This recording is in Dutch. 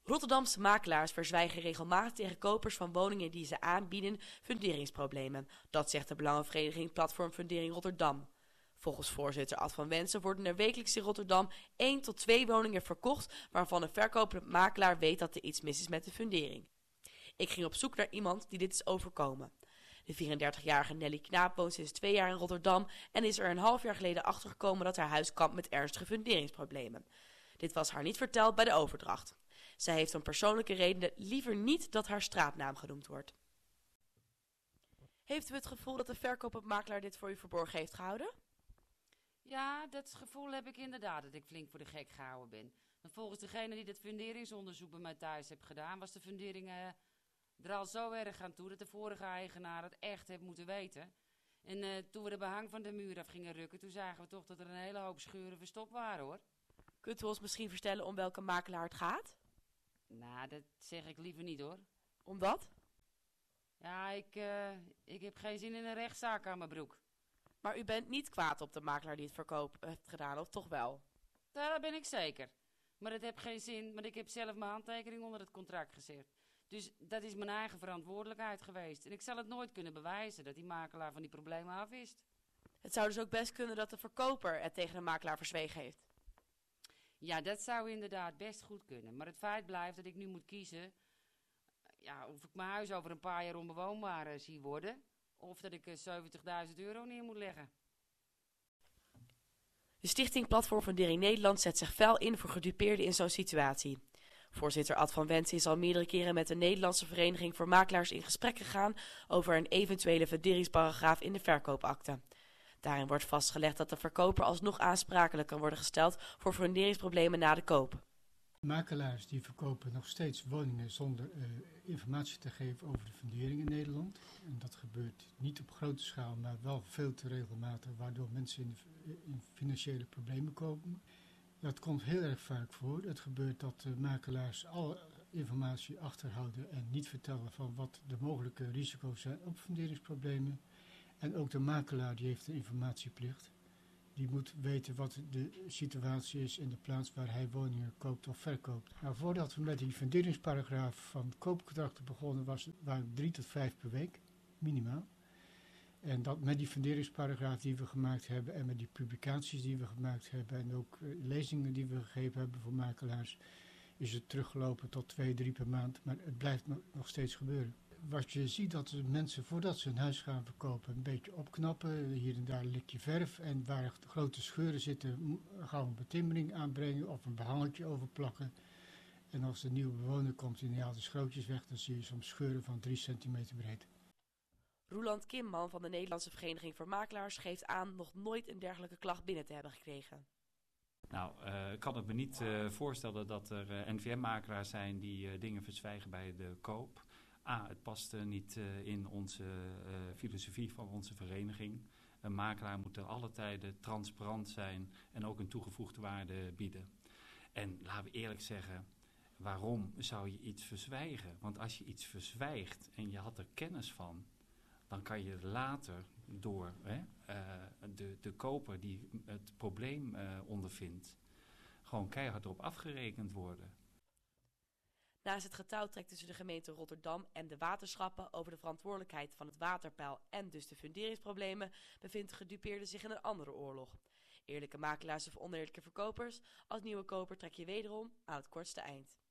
Rotterdamse makelaars verzwijgen regelmatig tegen kopers van woningen die ze aanbieden funderingsproblemen. Dat zegt de belangenvereniging Platform Fundering Rotterdam. Volgens voorzitter Ad van Wensen worden er wekelijks in Rotterdam 1 tot 2 woningen verkocht waarvan een verkopende makelaar weet dat er iets mis is met de fundering. Ik ging op zoek naar iemand die dit is overkomen. De 34-jarige Nelly Knaap woont sinds 2 jaar in Rotterdam en is er een half jaar geleden achtergekomen dat haar huis kampt met ernstige funderingsproblemen. Dit was haar niet verteld bij de overdracht. Zij heeft om persoonlijke redenen liever niet dat haar straatnaam genoemd wordt. Heeft u het gevoel dat de verkoopmakelaar dit voor u verborgen heeft gehouden? Ja, dat gevoel heb ik inderdaad, dat ik flink voor de gek gehouden ben. Want volgens degene die dit funderingsonderzoek bij mij thuis heeft gedaan, was de fundering er al zo erg aan toe dat de vorige eigenaar het echt heeft moeten weten. En toen we de behang van de muur af gingen rukken, toen zagen we toch dat er een hele hoop scheuren verstopt waren, hoor. Kunt u ons misschien vertellen om welke makelaar het gaat? Nou, dat zeg ik liever niet, hoor. Omdat? Ja, ik heb geen zin in een rechtszaak aan mijn broek. Maar u bent niet kwaad op de makelaar die het verkoop heeft gedaan, of toch wel? Daar ben ik zeker. Maar het heeft geen zin, want ik heb zelf mijn handtekening onder het contract gezet. Dus dat is mijn eigen verantwoordelijkheid geweest. En ik zal het nooit kunnen bewijzen dat die makelaar van die problemen af is. Het zou dus ook best kunnen dat de verkoper het tegen de makelaar verzwegen heeft. Ja, dat zou inderdaad best goed kunnen. Maar het feit blijft dat ik nu moet kiezen of ik mijn huis over een paar jaar onbewoonbaar zie worden. Of dat ik €70.000 neer moet leggen. De stichting Platform Fundering Nederland zet zich fel in voor gedupeerden in zo'n situatie. Voorzitter Ad van Wensen is al meerdere keren met de Nederlandse Vereniging voor Makelaars in gesprek gegaan over een eventuele funderingsparagraaf in de verkoopakte. Daarin wordt vastgelegd dat de verkoper alsnog aansprakelijk kan worden gesteld voor funderingsproblemen na de koop. Makelaars die verkopen nog steeds woningen zonder informatie te geven over de fundering in Nederland. En dat gebeurt niet op grote schaal, maar wel veel te regelmatig, waardoor mensen in financiële problemen komen. Dat komt heel erg vaak voor. Het gebeurt dat makelaars alle informatie achterhouden en niet vertellen van wat de mogelijke risico's zijn op funderingsproblemen. En ook de makelaar die heeft een informatieplicht. Die moet weten wat de situatie is in de plaats waar hij woningen koopt of verkoopt. Nou, voordat we met die funderingsparagraaf van koopcontracten begonnen, waren het 3 tot 5 per week, minimaal. En dat met die funderingsparagraaf die we gemaakt hebben en met die publicaties die we gemaakt hebben en ook lezingen die we gegeven hebben voor makelaars, is het teruggelopen tot 2, 3 per maand. Maar het blijft nog steeds gebeuren. Wat je ziet dat de mensen voordat ze een huis gaan verkopen een beetje opknappen, hier en daar een likje verf en waar grote scheuren zitten gauw een betimmering aanbrengen of een behangetje overplakken. En als de nieuwe bewoner komt en die haalt de schrootjes weg, dan zie je soms scheuren van 3 centimeter breed. Roeland Kimman van de Nederlandse Vereniging voor Makelaars geeft aan nog nooit een dergelijke klacht binnen te hebben gekregen. Nou, ik kan het me niet voorstellen dat er NVM-makelaars zijn die dingen verzwijgen bij de koop. Het past niet in onze filosofie van onze vereniging. Een makelaar moet ten alle tijden transparant zijn en ook een toegevoegde waarde bieden. En laten we eerlijk zeggen, waarom zou je iets verzwijgen? Want als je iets verzwijgt en je had er kennis van, dan kan je later door de koper die het probleem ondervindt, gewoon keihard erop afgerekend worden. Naast het getouwtrek tussen de gemeente Rotterdam en de waterschappen over de verantwoordelijkheid van het waterpeil en dus de funderingsproblemen, bevindt de gedupeerde zich in een andere oorlog. Eerlijke makelaars of oneerlijke verkopers, als nieuwe koper trek je wederom aan het kortste eind.